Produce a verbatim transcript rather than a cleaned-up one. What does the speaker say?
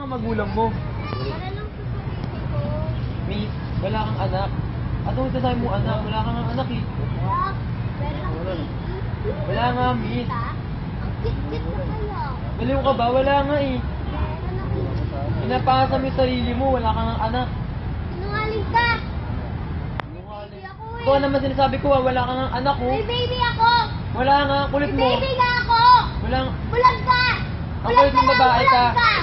mga magulang mo? Para lang sa sarili ko. Miss, wala kang anak. At kung sasabi mo anak, wala kang anak eh. Wala. Pero ang cute. Wala nga, miss. Ang cute-cute ko kaya. Baliw ka ba? Wala nga eh. Meron ako. Pinapasa mo yung sarili mo, wala kang anak. Sinungaling ka. Baby ako eh. Ito naman sinasabi ko, ah, wala kang anak oh. May baby ako. Wala nga, kulit May mo. baby na ako. Wala nga. Bulag ka. Ang Bulag kulit ng lang, babae bulag ka. ka.